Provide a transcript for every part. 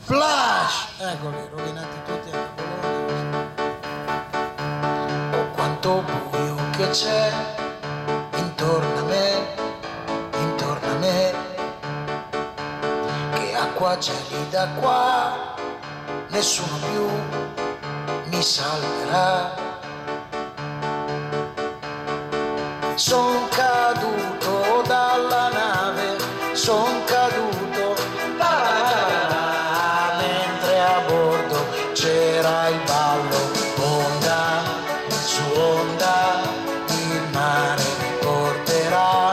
Flash! Eccoli, rovinati tutti anche Bologna. Oh, quanto buio che c'è intorno a me, che acqua gelida qua, nessuno più mi salverà. Son caduto dalla nave, son caduto mentre a bordo c'era il ballo, onda su onda, il mare mi porterà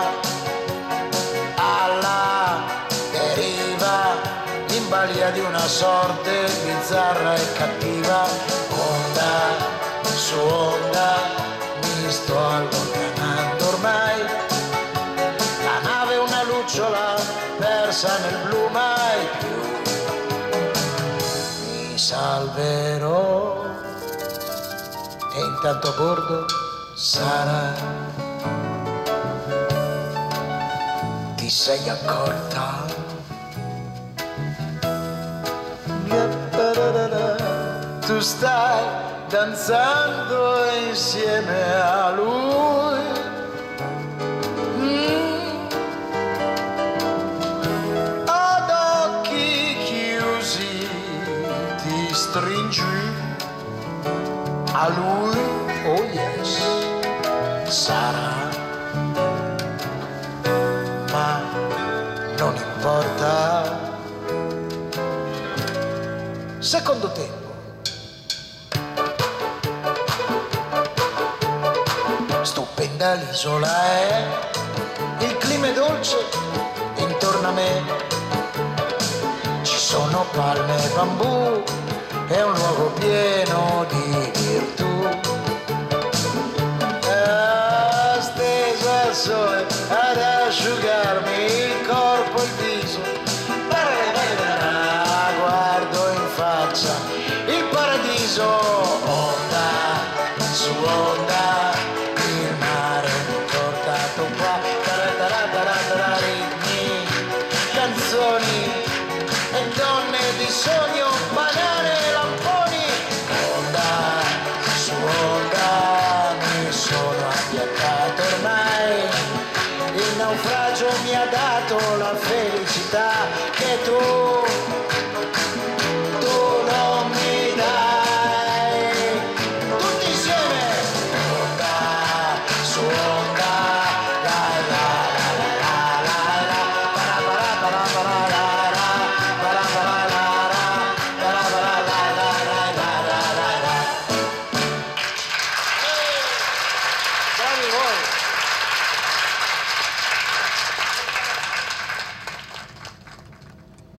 alla deriva, in balia di una sorte bizzarra e cattiva, onda su onda, mi sto allontanando ormai, la nave è una lucciola persa nel blu, mai più mi salverò. E intanto a bordo Sara, ti sei accorta? Tu stai danzando insieme a lui. Ad occhi chiusi ti stringi a lui, oh yes, Sara, ma non importa. Secondo tempo. Stupenda l'isola è, il clima è dolce intorno a me, ci sono palme e bambù, è un luogo pieno di virtù. Steso al sole ad asciugarmi il corpo e il viso, guardo in faccia il paradiso, onda su onda, il mare portato qua, ritmi, canzoni e donne di sogno.